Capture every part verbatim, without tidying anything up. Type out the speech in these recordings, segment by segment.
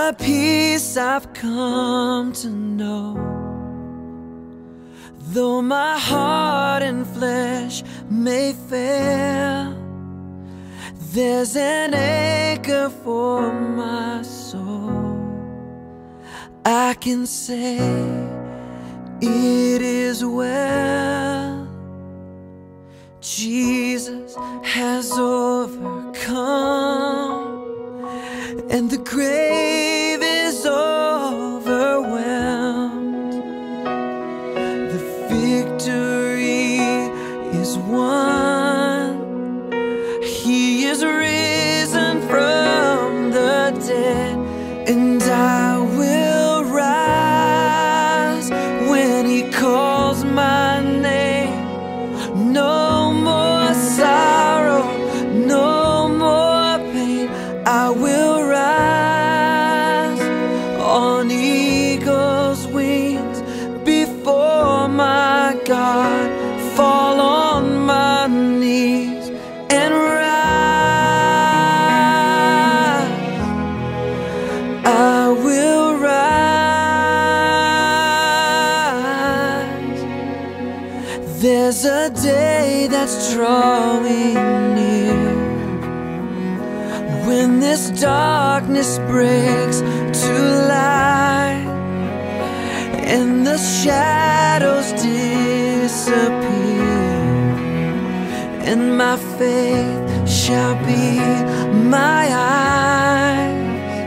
a peace I've come to know. Though my heart and flesh may fail, there's an anchor for my soul. I can say it is well. Jesus has overcome, and the grave is overwhelmed. The victory is won. He is risen from the dead, and I will rise when He calls my name. No more sorrow, no more pain. I will rise on eagle's wings before my God, fall on my knees and rise. I will rise. There's a day that's drawing near, when this darkness breaks to light, and the shadows disappear, and my faith shall be my eyes.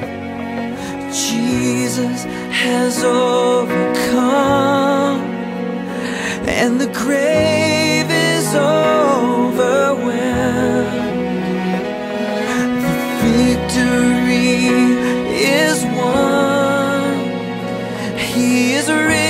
Jesus has overcome, and the grave is overwhelmed. The victory is won. He is risen